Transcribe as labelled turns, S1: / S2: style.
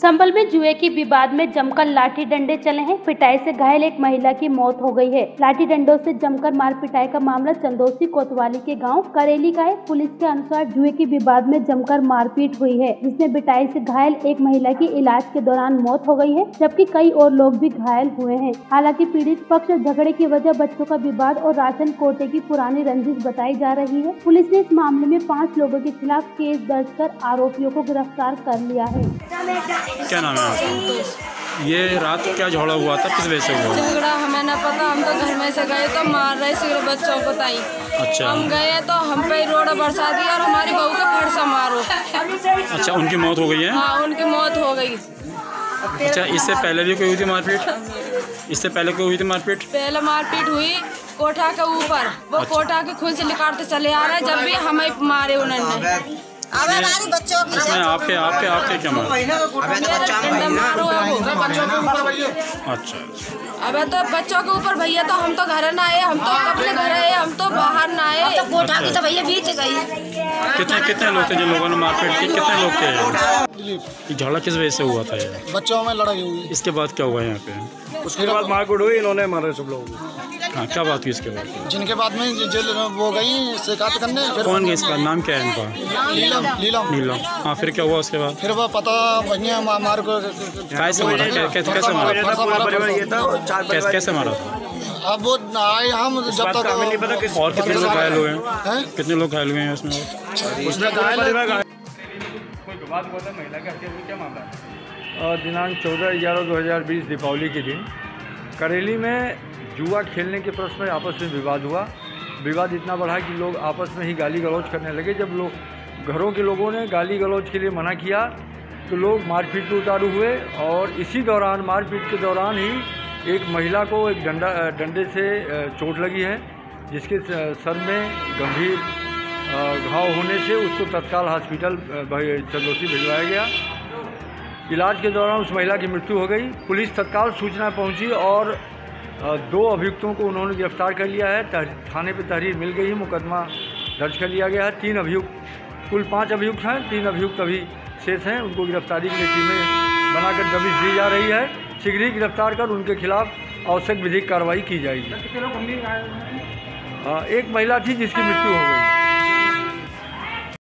S1: संभल में जुए की विवाद में जमकर लाठी डंडे चले हैं। पिटाई से घायल एक महिला की मौत हो गई है। लाठी डंडों से जमकर मार पिटाई का मामला चंदौसी कोतवाली के गांव करेली का है। पुलिस के अनुसार जुए के विवाद में जमकर मारपीट हुई है, जिसमें पिटाई से घायल एक महिला की इलाज के दौरान मौत हो गई है, जबकि कई और लोग भी घायल हुए हैं। हालांकि पीड़ित पक्ष झगड़े की वजह बच्चों का विवाद और राशन कोटे की पुरानी रंजिश बताई जा रही है। पुलिस ने इस मामले में 5 लोगों के खिलाफ केस दर्ज कर आरोपियों को गिरफ्तार कर लिया है।
S2: क्या नाम है आपका? ये रात क्या झगड़ा हुआ था, किस वजह से हुआ?
S3: झगड़ा हमें न पता, हम तो घर में से गए तो मार रहे सिगरेट बच्चों को ताई।
S2: अच्छा,
S3: हम गए तो हम पे रोड बरसा दी और हमारी बहू को फट से मारो।
S2: अच्छा, उनकी मौत हो गई है?
S3: हाँ, उनकी मौत हो गई।
S2: अच्छा, इससे पहले भी कोई हुई थी मारपीट? इससे पहले कोई हुई थी मारपीट?
S3: पहले मारपीट हुई कोठा के ऊपर, वो अच्छा। कोठा के खुद से निकालते चले आ रहे, जब भी हमें मारे उन्होंने।
S4: अब हमारी बच्चों की
S2: इसमें आपके क्या मारो? अच्छा,
S3: अब तो बच्चों के ऊपर भैया, तो हम तो घर न आए, हम तो अपने घर आए, हम तो बाहर न आए।
S4: कोठा की तो भैया बीच गई।
S2: कितने लोग थे जिन लोगों ने मारपीट की? कितने लोग थे? झगड़ा किस वजह से हुआ था? ये
S5: बच्चों में लड़ाई हुई।
S2: इसके बाद क्या हुआ यहाँ पे?
S5: उसके बाद मारपीट हुई, इन्होंने मारे सब लोग।
S2: हाँ, क्या बात हुई इसके बाद?
S5: जिनके बाद में जेल वो गई शिकायत करने।
S2: कौन गई? इसका नाम क्या है इनका? नीलम। हाँ, फिर क्या हुआ उसके बाद?
S5: फिर वो पता भैया मार को
S2: कैसे मारा? कैसे मारा था?
S5: अब वो आए हम जब तक।
S2: और कितने लोग घायल हुए हैं? कितने लोग घायल हुए हैं उसमें?
S6: दिनांक 14/11/2020 दीपावली के दिन करेली में जुआ खेलने के प्रश्न में आपस में विवाद हुआ। विवाद इतना बढ़ा कि लोग आपस में ही गाली गलौज करने लगे। जब लोग घरों के लोगों ने गाली गलौज के लिए मना किया तो लोग मारपीट में उतारू हुए और इसी दौरान मारपीट के दौरान ही एक महिला को एक डंडे से चोट लगी है, जिसके सर में गंभीर घाव होने से उसको तत्काल हॉस्पिटल चंदौसी भिजवाया गया। इलाज के दौरान उस महिला की मृत्यु हो गई। पुलिस तत्काल सूचना पहुंची और 2 अभियुक्तों को उन्होंने गिरफ्तार कर लिया है। थाने पे तहरीर मिल गई है, मुकदमा दर्ज कर लिया गया है। 3 अभियुक्त, कुल 5 अभियुक्त हैं, 3 अभियुक्त अभी शेष हैं। उनको गिरफ्तारी के लिए टीमें बनाकर दबिश दी जा रही है। शीघ्र ही गिरफ्तार कर उनके खिलाफ आवश्यक विधिक कार्रवाई की जाएगी। एक महिला थी जिसकी मृत्यु हो गई।